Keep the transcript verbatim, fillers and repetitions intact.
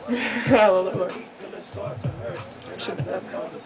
I love that part. Shouldn't have done that.